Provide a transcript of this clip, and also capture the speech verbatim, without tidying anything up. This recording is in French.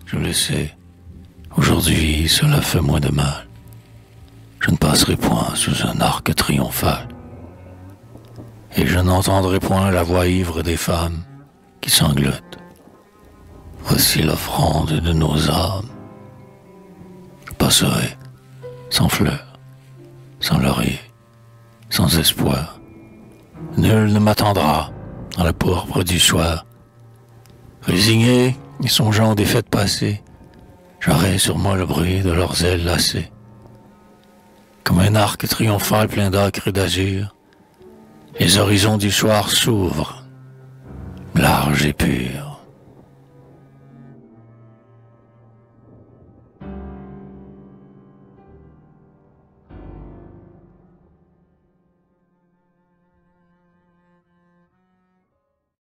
je le sais. Aujourd'hui, cela fait moins de mal. Je ne passerai point sous un arc triomphal. Et je n'entendrai point la voix ivre des femmes qui sanglotent. Voici l'offrande de nos âmes. Je passerai sans fleurs, sans laurier, sans espoir. Nul ne m'attendra dans la pourpre du soir. Résigné et songeant aux défaites passées, j'aurai sur moi le bruit de leurs ailes lassées. Comme un arc triomphal plein d'ocre et d'azur, les horizons du soir s'ouvrent, larges et purs.